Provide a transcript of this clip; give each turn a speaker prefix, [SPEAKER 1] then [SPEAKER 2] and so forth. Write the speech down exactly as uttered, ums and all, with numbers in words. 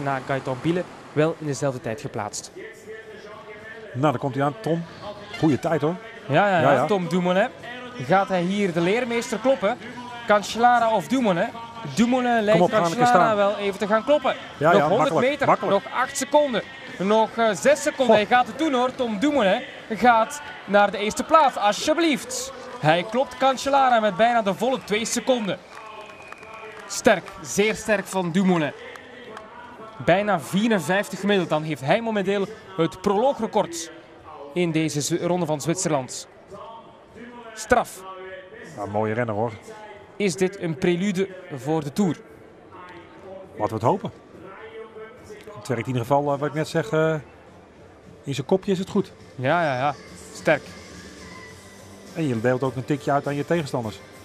[SPEAKER 1] na Gaëtan Bille wel in dezelfde tijd geplaatst.
[SPEAKER 2] Nou, dan komt hij aan. Tom, goede tijd hoor.
[SPEAKER 1] Ja, ja, ja.
[SPEAKER 2] Ja, ja.
[SPEAKER 1] Tom Dumoulin. Gaat hij hier de leermeester kloppen? Cancellara of Dumoulin? Dumoulin lijkt
[SPEAKER 2] op, gaan we
[SPEAKER 1] Cancellara
[SPEAKER 2] staan.
[SPEAKER 1] wel even te gaan kloppen.
[SPEAKER 2] Ja,
[SPEAKER 1] nog
[SPEAKER 2] ja,
[SPEAKER 1] honderd
[SPEAKER 2] makkelijk,
[SPEAKER 1] meter,
[SPEAKER 2] makkelijk.
[SPEAKER 1] nog acht seconden. Nog uh, zes seconden.
[SPEAKER 2] Goh.
[SPEAKER 1] Hij gaat het doen hoor. Tom Dumoulin gaat naar de eerste plaats, alsjeblieft. Hij klopt Cancellara met bijna de volle twee seconden. Sterk, zeer sterk van Dumoulin. Bijna vierenvijftig gemiddeld. Dan heeft hij momenteel het proloogrecord in deze Z- ronde van Zwitserland. Straf.
[SPEAKER 2] Nou, mooie renner hoor.
[SPEAKER 1] Is dit een prelude voor de Tour?
[SPEAKER 2] Laten we het hopen. Het werkt in ieder geval, uh, wat ik net zeg, uh, in zijn kopje is het goed.
[SPEAKER 1] Ja, ja, ja. Sterk.
[SPEAKER 2] En je deelt ook een tikje uit aan je tegenstanders.